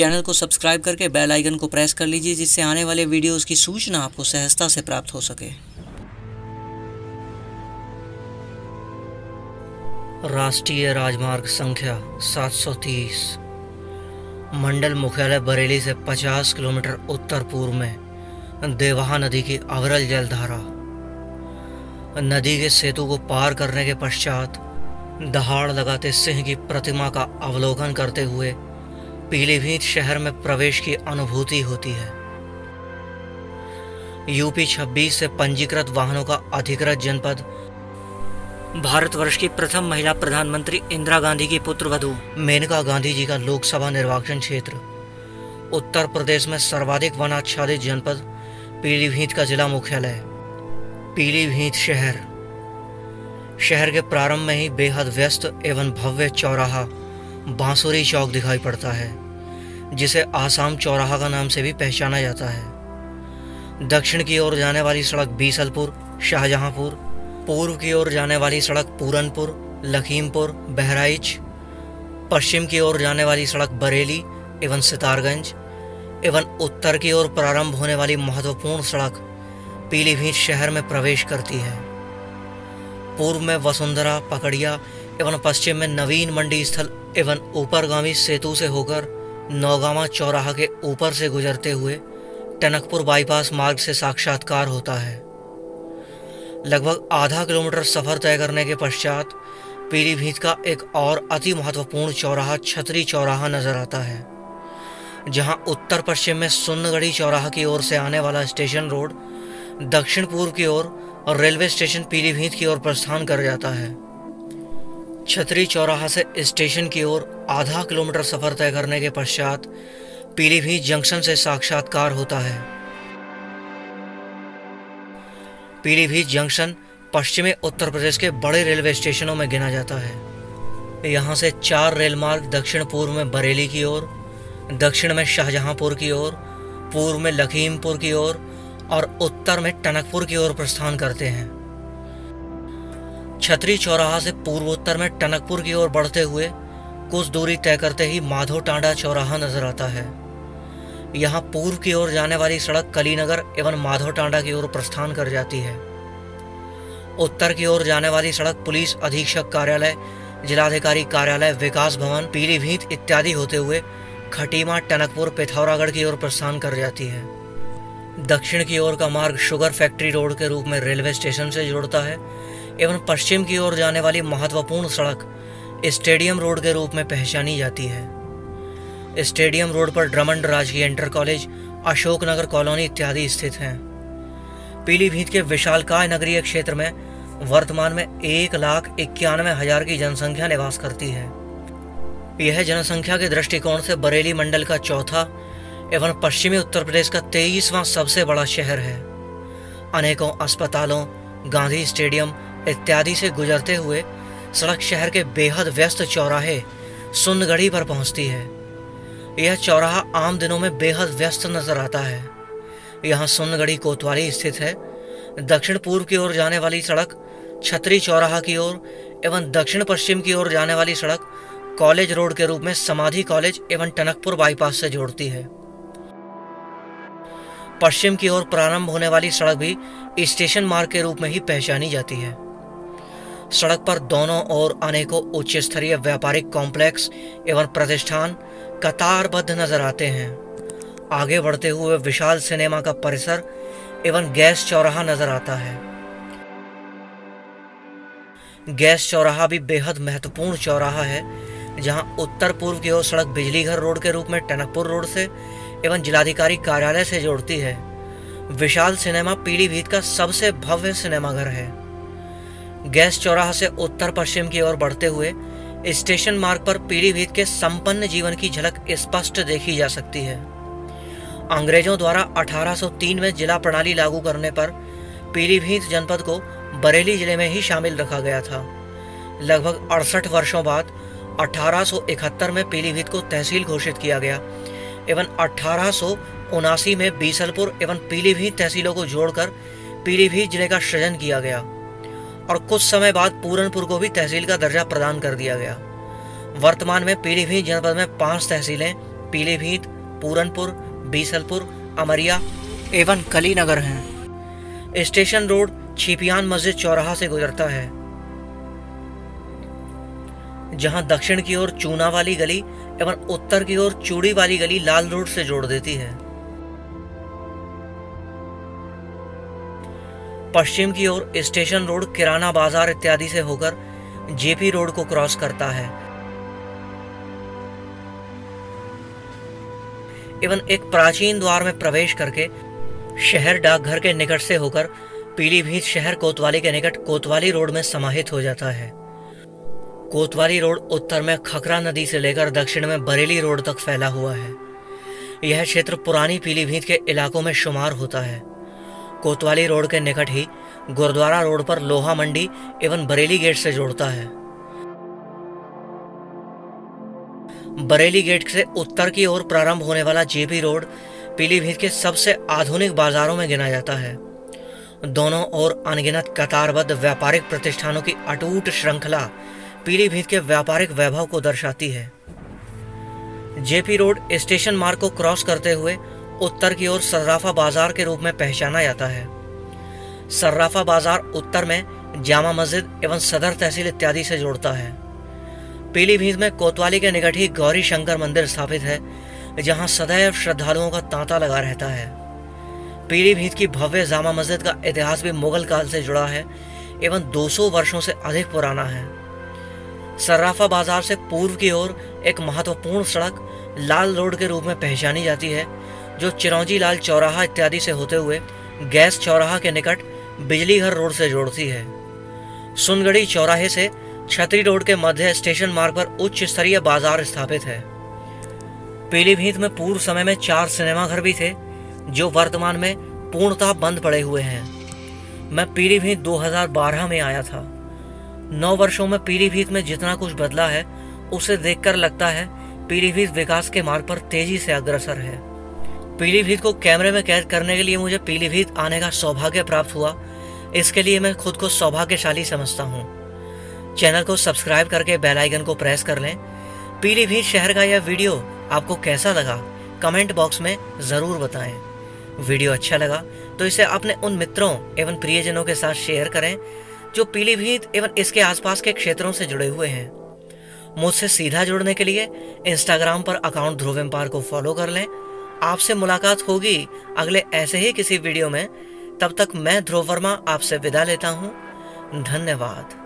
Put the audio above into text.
Channel को subscribe करके bell icon को प्रेस कर लीजिए, जिससे आने वाले वीडियोस की सूचना आपको सहजता से प्राप्त हो सके। राष्ट्रीय राजमार्ग संख्या 730 मंडल मुख्यालय बरेली से 50 किलोमीटर उत्तर पूर्व में देवहा नदी की अविरल जलधारा। नदी के सेतु को पार करने के पश्चात दहाड़ लगाते सिंह की प्रतिमा का अवलोकन करते हुए पीलीभीत शहर में प्रवेश की अनुभूति होती है। यूपी 26 से पंजीकृत वाहनों का अधिकृत जनपद, भारतवर्ष की प्रथम महिला प्रधानमंत्री इंदिरा गांधी की पुत्रवधू मेनका गांधी जी का लोकसभा निर्वाचन क्षेत्र, उत्तर प्रदेश में सर्वाधिक वनाच्छादित जनपद पीलीभीत का जिला मुख्यालय। पीलीभीत शहर के प्रारंभ में ही बेहद व्यस्त एवं भव्य चौराहा बांसुरी चौक दिखाई पड़ता है, जिसे आसाम चौराहा का नाम से भी पहचाना जाता है। दक्षिण की ओर जाने वाली सड़क बीसलपुर शाहजहांपुर, पूर्व की ओर जाने वाली सड़क पूरनपुर लखीमपुर बहराइच, पश्चिम की ओर जाने वाली सड़क बरेली एवं सितारगंज एवं उत्तर की ओर प्रारंभ होने वाली महत्वपूर्ण सड़क पीलीभीत शहर में प्रवेश करती है। पूर्व में वसुंधरा पकड़िया एवं पश्चिम में नवीन मंडी स्थल एवं ऊपरगामी सेतु से होकर नौगामा चौराहा के ऊपर से गुजरते हुए टनकपुर बाईपास मार्ग से साक्षात्कार होता है। लगभग आधा किलोमीटर सफर तय करने के पश्चात पीलीभीत का एक और अति महत्वपूर्ण चौराहा छतरी चौराहा नजर आता है, जहां उत्तर पश्चिम में सुन्नगढ़ी चौराहा की ओर से आने वाला स्टेशन रोड दक्षिण पूर्व की ओर और रेलवे स्टेशन पीलीभीत की ओर प्रस्थान कर जाता है। छतरी चौराहा से स्टेशन की ओर आधा किलोमीटर सफर तय करने के पश्चात पीलीभीत जंक्शन से साक्षात्कार होता है। पीलीभीत जंक्शन पश्चिमी उत्तर प्रदेश के बड़े रेलवे स्टेशनों में गिना जाता है। यहाँ से 4 रेल मार्ग दक्षिण पूर्व में बरेली की ओर, दक्षिण में शाहजहांपुर की ओर, पूर्व में लखीमपुर की ओर और उत्तर में टनकपुर की ओर प्रस्थान करते हैं। छतरी चौराहा से पूर्वोत्तर में टनकपुर की ओर बढ़ते हुए कुछ दूरी तय करते ही माधो टांडा चौराहा नजर आता है। यहाँ पूर्व की ओर जाने वाली सड़क कलीनगर एवं माधो टांडा की ओर प्रस्थान कर जाती है। उत्तर की ओर जाने वाली सड़क पुलिस अधीक्षक कार्यालय, जिलाधिकारी कार्यालय, विकास भवन, पीलीभीत इत्यादि होते हुए खटीमा टनकपुर पिथौरागढ़ की ओर प्रस्थान कर जाती है। दक्षिण की ओर का मार्ग शुगर फैक्ट्री रोड के रूप में रेलवे स्टेशन से जोड़ता है एवं पश्चिम की ओर जाने वाली महत्वपूर्ण सड़क स्टेडियम रोड के रूप में पहचानी जाती है। स्टेडियम रोड पर ड्रमंड राजकीय इंटर कॉलेज, अशोकनगर कॉलोनी इत्यादि स्थित हैं। पीलीभीत के विशालकाय नगरीय क्षेत्र में वर्तमान में 1,91,000 की जनसंख्या निवास करती है। यह जनसंख्या के दृष्टिकोण से बरेली मंडल का चौथा एवं पश्चिमी उत्तर प्रदेश का 23वां सबसे बड़ा शहर है। अनेकों अस्पतालों, गांधी स्टेडियम इत्यादि से गुजरते हुए सड़क शहर के बेहद व्यस्त चौराहे सुन्नगढ़ी पर पहुंचती है। यह चौराहा आम दिनों में बेहद व्यस्त नजर आता है। यहाँ सुन्नगढ़ी कोतवाली स्थित है। दक्षिण पूर्व की ओर जाने वाली सड़क छतरी चौराहा की ओर एवं दक्षिण पश्चिम की ओर जाने वाली सड़क कॉलेज रोड के रूप में समाधि कॉलेज एवं टनकपुर बाईपास से जोड़ती है। पश्चिम की ओर प्रारंभ होने वाली सड़क भी स्टेशन मार्ग के रूप में ही पहचानी जाती है। सड़क पर दोनों ओर अनेकों उच्च स्तरीय व्यापारिक कॉम्प्लेक्स एवं प्रतिष्ठान कतारबद्ध नजर आते हैं। आगे बढ़ते हुए विशाल सिनेमा का परिसर एवं गैस चौराहा नजर आता है। गैस चौराहा भी बेहद महत्वपूर्ण चौराहा है, जहां उत्तर पूर्व की ओर सड़क बिजलीघर रोड के रूप में टनकपुर रोड से एवं जिलाधिकारी कार्यालय से जोड़ती है। विशाल सिनेमा पीलीभीत का सबसे भव्य सिनेमाघर है। गैस चौराहा से उत्तर पश्चिम की ओर बढ़ते हुए स्टेशन मार्ग पर पीलीभीत के संपन्न जीवन की झलक स्पष्ट देखी जा सकती है। अंग्रेजों द्वारा 1803 में जिला प्रणाली लागू करने पर पीलीभीत जनपद को बरेली जिले में ही शामिल रखा गया था। लगभग 68 वर्षों बाद 1871 में पीलीभीत को तहसील घोषित किया गया एवं 1879 में बीसलपुर एवं पीलीभीत तहसीलों को जोड़कर पीलीभीत जिले का सृजन किया गया और कुछ समय बाद पूरनपुर को भी तहसील का दर्जा प्रदान कर दिया गया। वर्तमान में पीलीभीत जनपद में 5 तहसीलें पीलीभीत, पूरनपुर, बीसलपुर, अमरिया एवं कलीनगर हैं। स्टेशन रोड छिपियान मस्जिद चौराहा से गुजरता है, जहां दक्षिण की ओर चूना वाली गली एवं उत्तर की ओर चूड़ी वाली गली लाल रोड से जोड़ देती है। पश्चिम की ओर स्टेशन रोड किराना बाजार इत्यादि से होकर जेपी रोड को क्रॉस करता है एवं एक प्राचीन द्वार में प्रवेश करके शहर डाकघर के निकट से होकर पीलीभीत शहर कोतवाली के निकट कोतवाली रोड में समाहित हो जाता है। कोतवाली रोड उत्तर में खकरा नदी से लेकर दक्षिण में बरेली रोड तक फैला हुआ है। यह क्षेत्र पुरानी पीलीभीत के इलाकों में शुमार होता है। कोतवाली रोड के निकट ही गुरुद्वारा रोड पर लोहा मंडी एवं बरेली गेट से जोड़ता है। बरेली गेट से उत्तर की ओर प्रारंभ होने वाला जेपी रोड पीलीभीत के सबसे आधुनिक बाजारों में गिना जाता है। दोनों ओर अनगिनत कतारबद्ध व्यापारिक प्रतिष्ठानों की अटूट श्रृंखला पीलीभीत के व्यापारिक वैभव को दर्शाती है। जेपी रोड स्टेशन मार्ग को क्रॉस करते हुए उत्तर की ओर सर्राफा बाजार के रूप में पहचाना जाता है। सर्राफा बाजार उत्तर में जामा मस्जिद एवं सदर तहसील इत्यादि से जोड़ता है। पीलीभीत में कोतवाली के निकट ही गौरी शंकर मंदिर स्थापित है, जहां सदैव श्रद्धालुओं का तांता लगा रहता है। पीलीभीत की भव्य जामा मस्जिद का इतिहास भी मुगल काल से जुड़ा है एवं 200 वर्षों से अधिक पुराना है। सर्राफा बाजार से पूर्व की ओर एक महत्वपूर्ण सड़क लाल रोड के रूप में पहचानी जाती है, जो चिरौंजी लाल चौराहा इत्यादि से होते हुए गैस चौराहा के निकट बिजलीघर रोड से जोड़ती है। सुनगढ़ी चौराहे से छतरी रोड के मध्य स्टेशन मार्ग पर उच्च स्तरीय बाजार स्थापित है। पीलीभीत में पूर्व समय में 4 सिनेमाघर भी थे, जो वर्तमान में पूर्णतः बंद पड़े हुए हैं। मैं पीलीभीत 2012 में आया था। 9 वर्षों में पीलीभीत में जितना कुछ बदला है, उसे देखकर लगता है पीलीभीत विकास के मार्ग पर तेजी से अग्रसर है। पीलीभीत को कैमरे में कैद करने के लिए मुझे पीलीभीत आने का सौभाग्य प्राप्त हुआ। इसके लिए मैं खुद को सौभाग्यशाली समझता हूँ। चैनल को सब्सक्राइब करके बेल आइकन को प्रेस कर लें। पीलीभीत शहर का यह वीडियो आपको कैसा लगा, कमेंट बॉक्स में ज़रूर बताएं। वीडियो अच्छा लगा तो इसे अपने उन मित्रों एवं प्रियजनों के साथ शेयर करें जो पीलीभीत एवं इसके आसपास के क्षेत्रों से जुड़े हुए हैं। मुझसे सीधा जुड़ने के लिए इंस्टाग्राम पर अकाउंट ध्रुव एम्पायर को फॉलो कर लें। आपसे मुलाकात होगी अगले ऐसे ही किसी वीडियो में। तब तक मैं ध्रुव वर्मा आपसे विदा लेता हूँ। धन्यवाद।